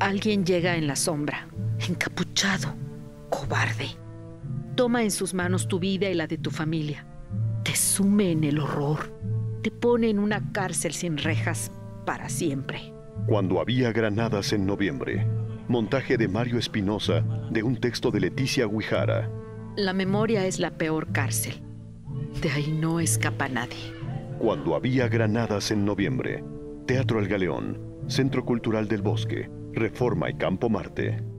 Alguien llega en la sombra, encapuchado, cobarde. Toma en sus manos tu vida y la de tu familia. Te sume en el horror. Te pone en una cárcel sin rejas para siempre. Cuando había granadas en noviembre. Montaje de Mario Espinosa, de un texto de Leticia Guijara. La memoria es la peor cárcel. De ahí no escapa nadie. Cuando había granadas en noviembre. Teatro El Galeón, Centro Cultural del Bosque, Reforma y Campo Marte.